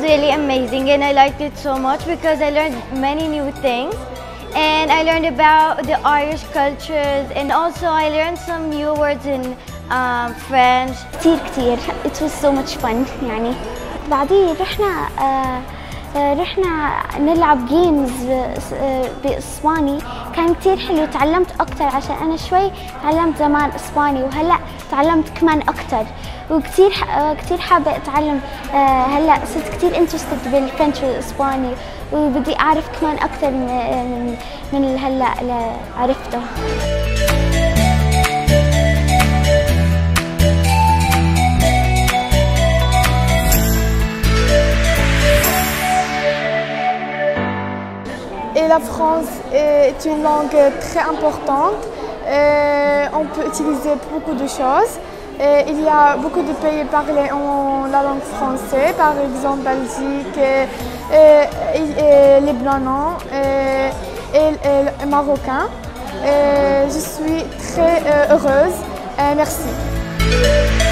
really amazing and I liked it so much because I learned many new things. And I learned about the Irish cultures and also I learned some new words in French. كتير. It was so much fun يعني. بعدين رحنا نلعب جيمز بإسباني، كان كتير حلو. تعلمت أكتر عشان أنا شوي تعلمت زمان إسباني وهلأ تعلمت كمان أكتر، وكتير حابة أتعلم. هلأ صرت كتير interested بالفرنش والإسباني وبدي أعرف كمان أكتر من هلأ اللي عرفته. Et la France est une langue très importante. On peut utiliser beaucoup de choses. Il y a beaucoup de pays parlés en la langue française, par exemple Belgique, Libanais et Marocain. Je suis très heureuse. Merci.